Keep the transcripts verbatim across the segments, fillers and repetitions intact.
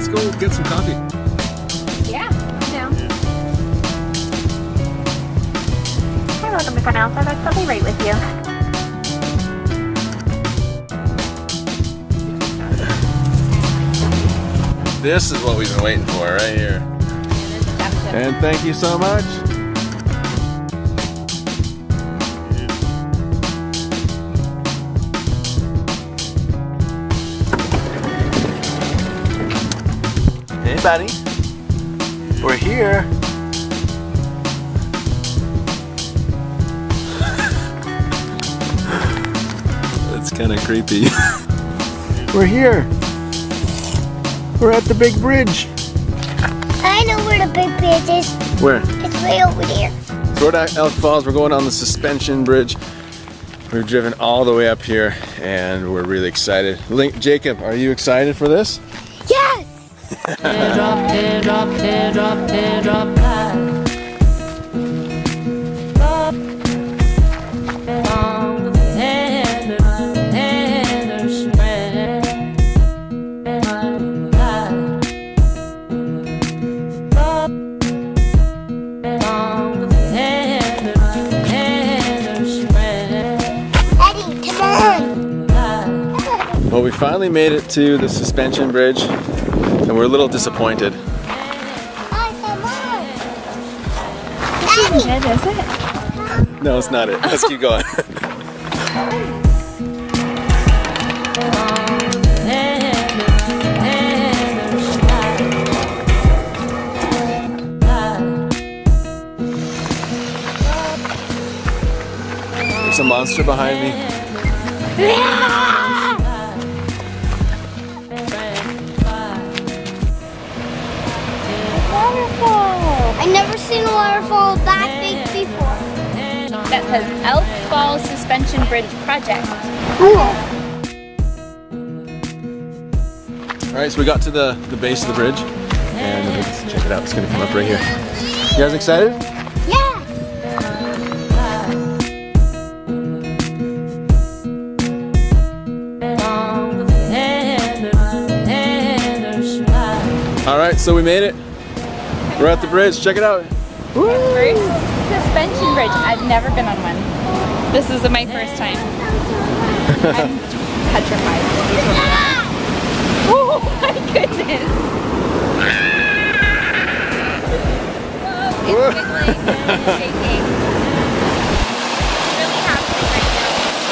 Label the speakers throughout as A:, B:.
A: let's go get some coffee.
B: Yeah, I'm down. Hi, welcome to Cornell. So I'll be right with you.
A: This is what we've been waiting for right here. And thank you so much. Hey buddy, we're here. That's kind of creepy. We're here. We're at the big bridge.
C: I know where the big bridge is.
A: Where?
C: It's way over there.
A: So we're at Elk Falls. We're going on the suspension bridge. We've driven all the way up here and we're really excited. Link, Jacob, are you excited for this?
C: Yes!
D: Teardrop, teardrop, teardrop, teardrop, high.
A: Well, we finally made it to the suspension bridge and we're a little disappointed.
B: This isn't it, is it?
A: No, it's not it. Let's keep going. There's a monster behind me.
C: I've never seen a waterfall that big before.
B: That says Elk Falls Suspension Bridge Project.
A: Alright, so we got to the, the base of the bridge and let's check it out. It's going to come up right here. You guys excited?
C: Yeah!
A: Alright, so we made it. We're at the bridge. Check it out.
B: First suspension bridge. I've never been on one. This is my first time. I'm petrified. Oh my goodness! Whoa, it's wiggling and shaking. Really happening right now.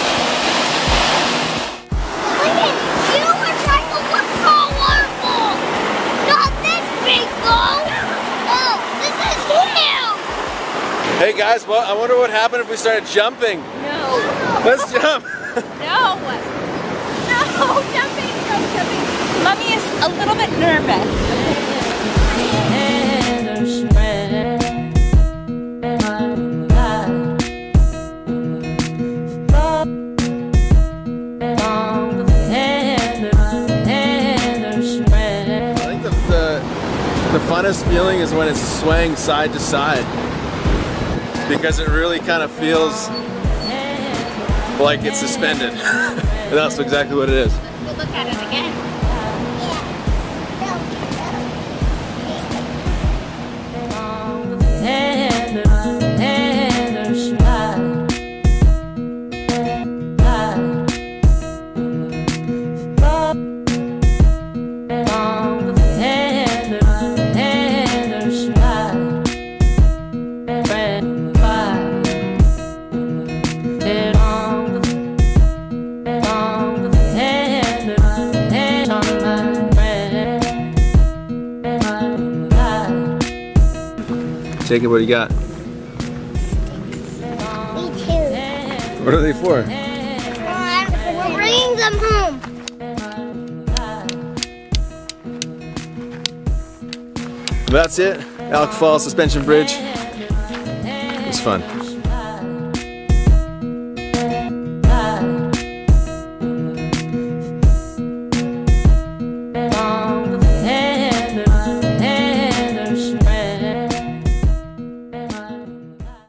C: Lincoln, you were trying to look for a waterfall! Not this big though! Oh, this is huge!
A: Hey guys, well, I wonder what happened if we started jumping.
B: No.
A: Let's jump.
B: No. No, jumping, no jumping. Mommy is a little bit nervous.
A: I think the, the, the funnest feeling is when it's swaying side to side. Because it really kind of feels like it's suspended. And that's exactly what it is.
B: We'll look at it again.
A: Jacob, what do you got?
C: Me too.
A: What are they for?
C: We're bringing them home.
A: That's it. Elk Falls Suspension Bridge. It was fun.